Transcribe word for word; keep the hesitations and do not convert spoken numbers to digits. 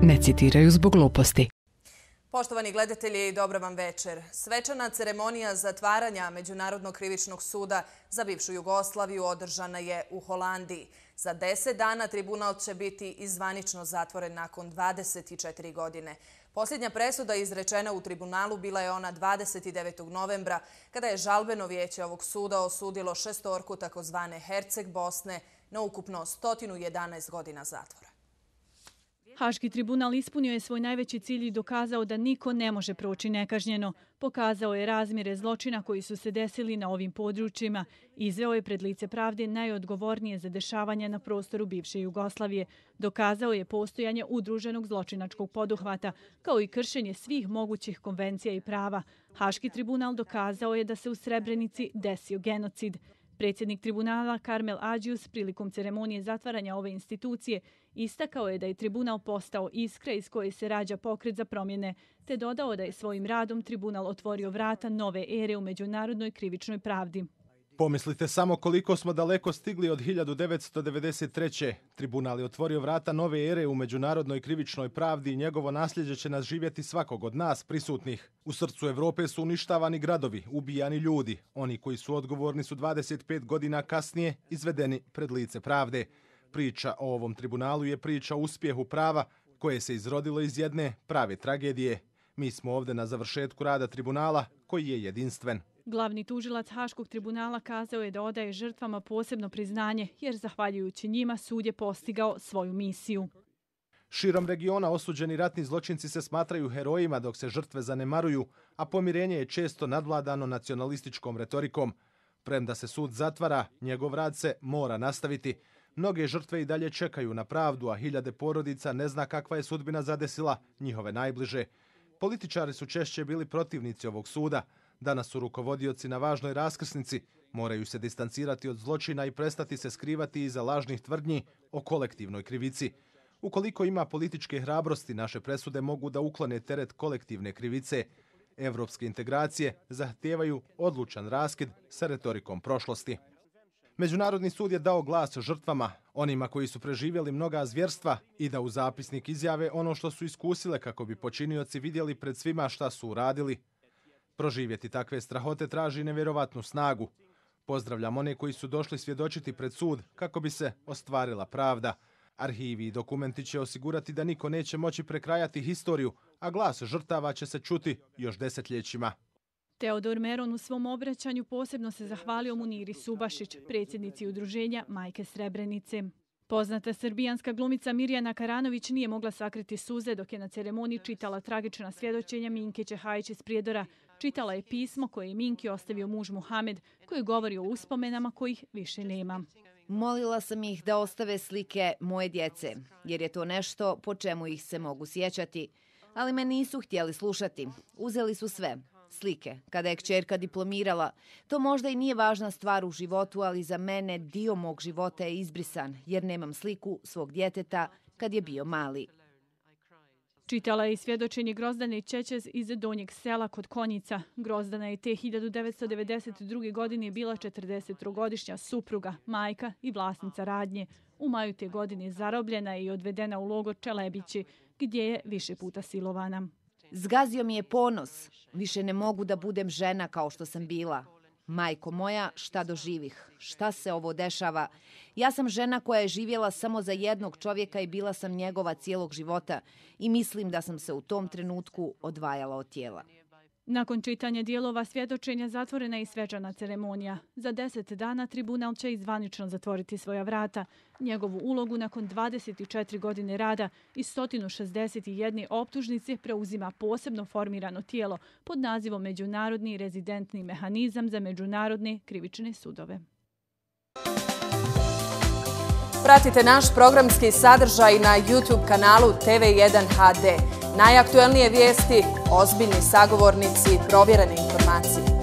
ne citiraju zbog gluposti. Poštovani gledatelji, dobro vam večer. Svečana ceremonija zatvaranja Međunarodnog krivičnog suda za bivšu Jugoslaviju održana je u Holandiji. Za deset dana tribunal će biti i zvanično zatvoren nakon dvadeset četiri godine. Posljednja presuda izrečena u tribunalu bila je ona dvadeset devetog novembra, kada je žalbeno vijeće ovog suda osudilo šestorku takozvane Herceg Bosne na ukupno sto jedanaest godina zatvora. Haški tribunal ispunio je svoj najveći cilj i dokazao da niko ne može proći nekažnjeno. Pokazao je razmjere zločina koji su se desili na ovim područjima i izveo je pred lice pravde najodgovornije za dešavanja na prostoru bivše Jugoslavije. Dokazao je postojanje udruženog zločinačkog poduhvata, kao i kršenje svih mogućih konvencija i prava. Haški tribunal dokazao je da se u Srebrenici desio genocid. Predsjednik tribunala Karmel Ađius prilikom ceremonije zatvaranja ove institucije istakao je da je tribunal postao iskra iz koje se rađa pokret za promjene, te dodao da je svojim radom tribunal otvorio vrata nove ere u međunarodnoj krivičnoj pravdi. Pomislite samo koliko smo daleko stigli od hiljadu devetsto devedeset treće. Tribunal je otvorio vrata nove ere u međunarodnoj krivičnoj pravdi i njegovo nasljeđe će nas živjeti svakog od nas prisutnih. U srcu Evrope su uništavani gradovi, ubijani ljudi. Oni koji su odgovorni su dvadeset pet godina kasnije izvedeni pred lice pravde. Priča o ovom tribunalu je priča o uspjehu prava koje se izrodilo iz jedne prave tragedije. Mi smo ovdje na završetku rada tribunala koji je jedinstven. Glavni tužilac Haškog tribunala kazao je da odaje žrtvama posebno priznanje, jer zahvaljujući njima sud je postigao svoju misiju. Širom regiona osuđeni ratni zločinci se smatraju herojima dok se žrtve zanemaruju, a pomirenje je često nadvladano nacionalističkom retorikom. Premda se sud zatvara, njegov rad se mora nastaviti. Mnoge žrtve i dalje čekaju na pravdu, a hiljade porodica ne zna kakva je sudbina zadesila njihove najbliže. Političari su češće bili protivnici ovog suda. Danas su rukovodioci na važnoj raskrsnici, moraju se distancirati od zločina i prestati se skrivati iza lažnih tvrdnji o kolektivnoj krivici. Ukoliko ima političke hrabrosti, naše presude mogu da uklone teret kolektivne krivice. Evropske integracije zahtijevaju odlučan raskid sa retorikom prošlosti. Međunarodni sud je dao glas žrtvama, onima koji su preživjeli mnoga zvjerstva i da u zapisnik izjave ono što su iskusile kako bi počinioci vidjeli pred svima šta su uradili. Proživjeti takve strahote traži nevjerovatnu snagu. Pozdravljam one koji su došli svjedočiti pred sud kako bi se ostvarila pravda. Arhivi i dokumenti će osigurati da niko neće moći prekrajati historiju, a glas žrtava će se čuti još desetljećima. Teodor Meron u svom obraćanju posebno se zahvalio Muniri Subašić, predsjednici udruženja Majke Srebrenice. Poznata srbijanska glumica Mirjana Karanović nije mogla sakriti suze dok je na ceremoniji čitala tragična svjedočenja Minke Čehajić iz Prijedora. Čitala je pismo koje je Minki ostavio muž Muhamed, koji govori o uspomenama kojih više nema. Molila sam ih da ostave slike moje djece, jer je to nešto po čemu ih se mogu sjećati. Ali me nisu htjeli slušati. Uzeli su sve. Slike. Kada je kćerka diplomirala, to možda i nije važna stvar u životu, ali za mene dio mog života je izbrisan, jer nemam sliku svog djeteta kad je bio mali. Čitala je i svjedočenje Grozdane Čečez iz Donjeg sela kod Konjica. Grozdana je te hiljadu devetsto devedeset druge. godine bila četrdesettrogodišnja supruga, majka i vlasnica radnje. U maju te godine zarobljena je i odvedena u logor Čelebići, gdje je više puta silovana. Zgazio mi je ponos. Više ne mogu da budem žena kao što sam bila. Majko moja, šta doživih? Šta se ovo dešava? Ja sam žena koja je živjela samo za jednog čovjeka i bila sam njegova cijelog života i mislim da sam se u tom trenutku odvajala od tijela. Nakon čitanja dijelova svjedočenja zatvorena je i svečana ceremonija. Za deset dana tribunal će i zvanično zatvoriti svoja vrata. Njegovu ulogu nakon dvadeset četiri godine rada i sto šezdeset jedne optužnice preuzima posebno formirano tijelo pod nazivom Međunarodni rezidentni mehanizam za međunarodne krivične sudove. Pratite naš programski sadržaj na YouTube kanalu T V jedan H D. Najaktuelnije vijesti, ozbiljni sagovornici, provjerene informacije.